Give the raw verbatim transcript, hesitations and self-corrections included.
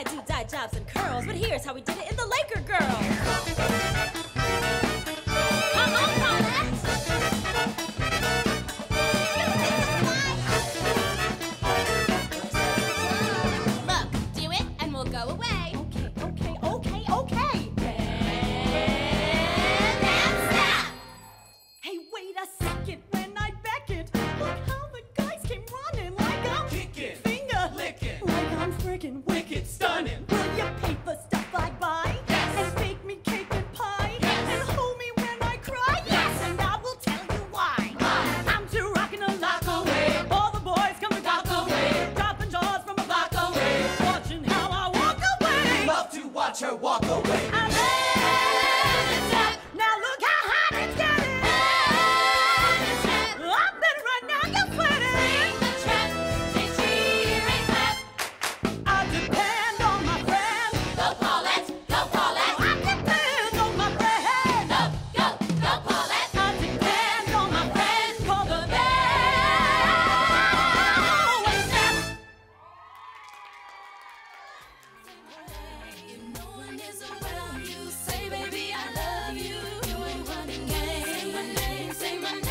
I do dye jobs and curls, but here's how we did it in the Laker Girls. Come on, Paulette! Look, do it and we'll go away. Okay, okay, okay, okay. And that's that! Hey, wait a second when I beckon. Look how the guys came running like I'm Kicking, finger licking. like I'm freaking.